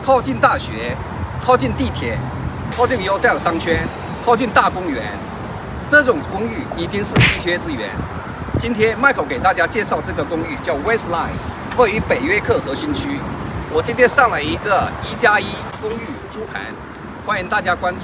靠近大学，靠近地铁，靠近优待商圈，靠近大公园，这种公寓已经是稀缺资源。今天 Michael 给大家介绍这个公寓，叫 Westline， 位于北约克核心区。我今天上了一个1+1公寓租盘，欢迎大家关注。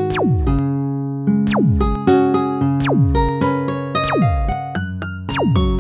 you